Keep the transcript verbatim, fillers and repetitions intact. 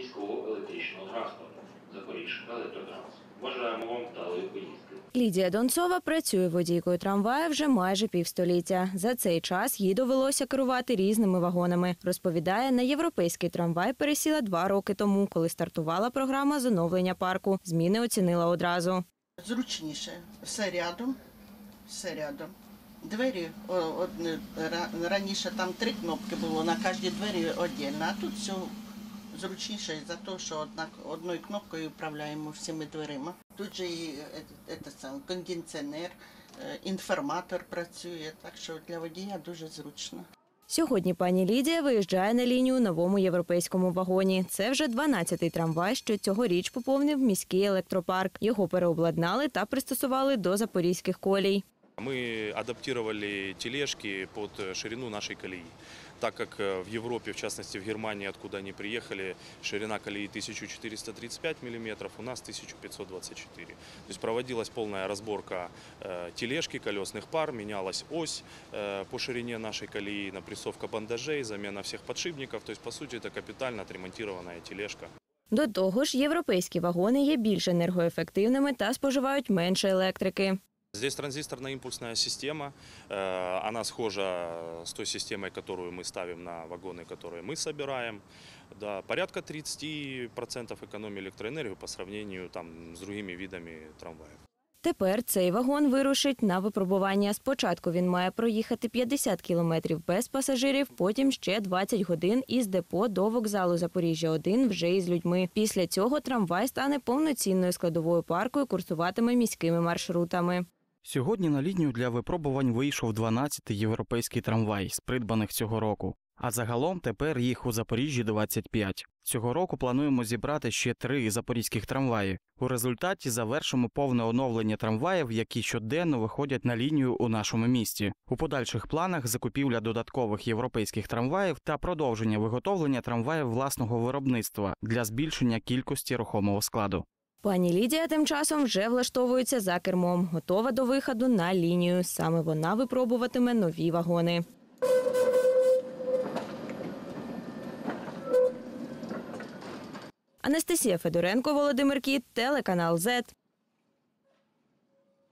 міського електричного транспорту «Запоріжжеелектротранс». Бажаємо вам вдалої поїздки. Лідія Донцова працює водійкою трамвая вже майже півстоліття. За цей час їй довелося керувати різними вагонами. Розповідає, на європейський трамвай пересіла два роки тому, коли стартувала програма з оновлення парку. Зміни оцінила одразу. Зручніше. Все рядом. Все рядом. Двері, одне, раніше там три кнопки було, на кожній двері віддільно, а тут все зручніше за те, що одна, одною кнопкою управляємо всіми дверима. Тут же і це, сам, кондиціонер, інформатор працює, так що для водія дуже зручно. Сьогодні пані Лідія виїжджає на лінію у новому європейському вагоні. Це вже дванадцятий трамвай, що цьогоріч поповнив міський електропарк. Його переобладнали та пристосували до запорізьких колій. Мы адаптировали тележки под ширину нашей колеи, так как в Европе, в частности в Германии, откуда они приехали, ширина колеи тысяча четыреста тридцать пять миллиметров, у нас тысяча пятьсот двадцать четыре. То есть проводилась полная разборка тележки, колесных пар, менялась ось по ширине нашей колеи, напрессовка бандажей, замена всех подшипников. То есть, по сути, это капитально отремонтированная тележка. До того ж, європейські вагони є більш енергоефективними та споживають менше електрики. Здесь транзисторно-импульсная система, она схожа с той системой, которую мы ставим на вагоны, которые мы собираем. Да, порядка тридцать процентов экономии электроэнергии по сравнению там, с другими видами трамваев. Тепер цей вагон вирушить на випробування. Спочатку він має проїхати п'ятдесят кілометрів без пасажирів, потім ще двадцять годин із депо до вокзалу Запоріжжя один вже із людьми. Після цього трамвай стане повноцінною складовою парку і курсуватиме міськими маршрутами. Сьогодні на лінію для випробувань вийшов дванадцятий європейський трамвай з придбаних цього року. А загалом тепер їх у Запоріжжі двадцять п'ять. Цього року плануємо зібрати ще три запорізьких трамваї. У результаті завершимо повне оновлення трамваїв, які щоденно виходять на лінію у нашому місті. У подальших планах закупівля додаткових європейських трамваїв та продовження виготовлення трамваїв власного виробництва для збільшення кількості рухомого складу. Пані Лідія тим часом вже влаштовується за кермом, готова до виходу на лінію. Саме вона випробуватиме нові вагони. Анастасія Федоренко, Володимир Кіт, телеканал зет.